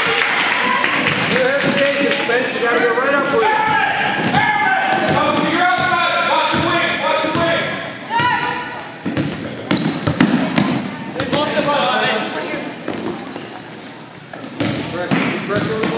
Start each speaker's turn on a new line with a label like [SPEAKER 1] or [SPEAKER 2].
[SPEAKER 1] Spence, you gotta go right up with it. You're outside. Watch your wings. Watch your wings. They bumped the ball. Pressure on the ball.